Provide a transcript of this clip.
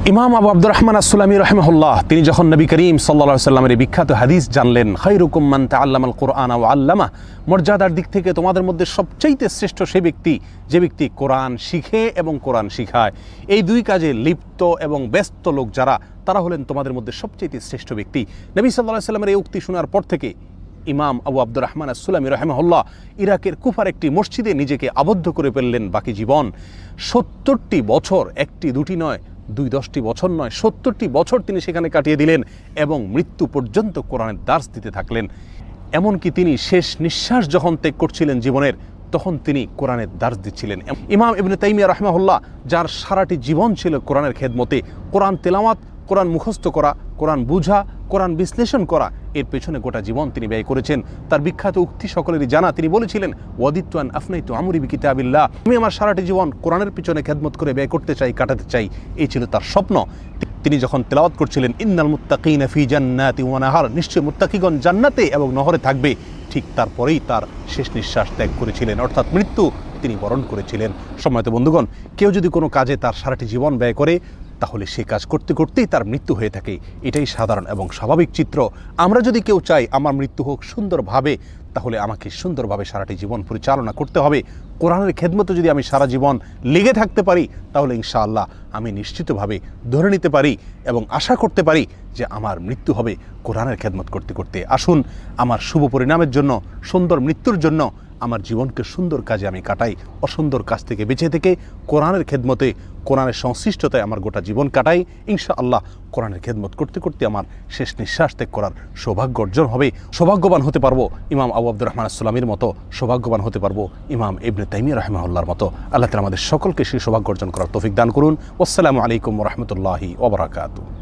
ইমাম আবু আব্দুর রহমান আসসুলামী রাহিমাহুল্লাহ তিনি যখন নবী করিম সাল্লাল্লাহু আলাইহি সাল্লামের বিখ্যাত হাদিস জানলেন, খায়রুকুম মান তাআল্লামাল কুরআন ওয়া আল্লামা, মর্যাদার দিক থেকে তোমাদের মধ্যে সবচাইতে শ্রেষ্ঠ সে ব্যক্তি যে ব্যক্তি কোরআন শিখে এবং কোরআন শিখায়। এই দুই কাজে লিপ্ত এবং ব্যস্ত লোক যারা, তারা হলেন তোমাদের মধ্যে সবচাইতে শ্রেষ্ঠ ব্যক্তি। নবী সাল্লাল্লাহু আলাইহি সাল্লামের এই উক্তি শোনার পর থেকে ইমাম আবু আব্দুর রহমান আসসুলামী রাহিমাহুল্লাহ ইরাকের কুফার একটি মসজিদে নিজেকে আবদ্ধ করে ফেললেন বাকি জীবন। ৭০টি বছর, একটি দুটি নয়, ২-১০টি বছর নয়, ৭০টি বছর তিনি সেখানে কাটিয়ে দিলেন এবং মৃত্যু পর্যন্ত কোরআনের দার্স দিতে থাকলেন। এমনকি তিনি শেষ নিঃশ্বাস যখন ত্যাগ করছিলেন জীবনের, তখন তিনি কোরআনের দার্স দিচ্ছিলেন। ইমাম ইবনে তাইমিয়া রাহিমাহুল্লাহ, যার সারাটি জীবন ছিল কোরআনের খেদমতে, কোরআন তেলাওয়াত, কোরআন মুখস্থ করা, কোরআন বুঝা, কোরআন বিশ্লেষণ করা, এর পেছনে গোটা জীবন তিনি ব্যয় করেছেন। তার বিখ্যাত উক্তি সকলেরই জানা, তিনি বলেছিলেন, ওয়াদিতু আন আফনাইতু আমরি বিকিতাবিল্লাহ, আমি আমার সারাটি জীবন কোরআনের পিছনে খেদমত করে ব্যয় করতে চাই, কাটাতে চাই। এই ছিল তার স্বপ্ন। তিনি যখন তেলাওয়াত করছিলেন, ইন্নাল মুত্তাকিনা ফি জান্নাতি ওয়া নাহার, নিশ্চয় মুত্তাকিগণ জান্নাতে এবং নহরে থাকবে, ঠিক তারপরেই তার শেষ নিঃশ্বাস ত্যাগ করেছিলেন, অর্থাৎ মৃত্যু তিনি বরণ করেছিলেন। সম্মানিত বন্ধুগণ, কেউ যদি কোনো কাজে তার সারাটি জীবন ব্যয় করে, তাহলে সে কাজ করতে করতেই তার মৃত্যু হয়ে থাকে। এটাই সাধারণ এবং স্বাভাবিক চিত্র। আমরা যদি কেউ চাই আমার মৃত্যু হোক সুন্দরভাবে, তাহলে আমাকে সুন্দরভাবে সারাটি জীবন পরিচালনা করতে হবে। কোরআনের খেদমতে যদি আমি সারা জীবন লেগে থাকতে পারি, তাহলে ইনশাআল্লাহ আমি নিশ্চিতভাবে ধরে নিতে পারি এবং আশা করতে পারি যে আমার মৃত্যু হবে কোরআনের খেদমত করতে করতে। আসুন আমার শুভ পরিণামের জন্য, সুন্দর মৃত্যুর জন্য আমার জীবনকে সুন্দর কাজে আমি কাটাই, অসুন্দর কাজ থেকে বেঁচে থেকে কোরআনের খেদমতে, কোরআনের সংশ্লিষ্টতায় আমার গোটা জীবন কাটাই। ইনশাআল্লাহ কোরআনের খেদমত করতে করতে আমার শেষ নিঃশ্বাস ত্যাগ করার সৌভাগ্য অর্জন হবে। সৌভাগ্যবান হতে পারবো ইমাম আবু আব্দুর রহমান আসসুলামীর মতো, সৌভাগ্যবান হতে পারবো ইমাম ইবনে তাইমিয়া রাহিমাহুল্লাহর মতো। আল্লাহ তাআলা আমাদের সকলকে সেই সৌভাগ্য অর্জন করার তৌফিক দান করুন। আসসালামু আলাইকুম ওয়া রাহমাতুল্লাহি ওয়া বারাকাতুহু।